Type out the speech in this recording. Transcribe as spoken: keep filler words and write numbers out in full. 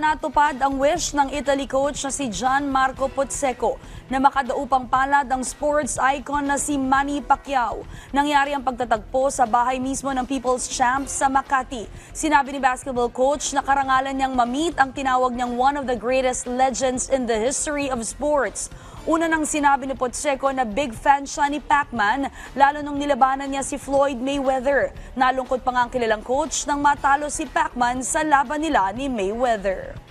Natupad ang wish ng Italy coach na si Gianmarco Pozzecco na makadaupang palad ang sports icon na si Manny Pacquiao. Nangyari ang pagtatagpo sa bahay mismo ng People's Champ sa Makati. Sinabi ni basketball coach na karangalan niyang ma-meet ang tinawag niyang one of the greatest legends in the history of sports. Una nang sinabi ni Pozzecco na big fan siya ni Pacman, lalo nung nilabanan niya si Floyd Mayweather. Nalungkot pa nga ang kilalang coach nang matalo si Pacman sa laban nila ni Mayweather.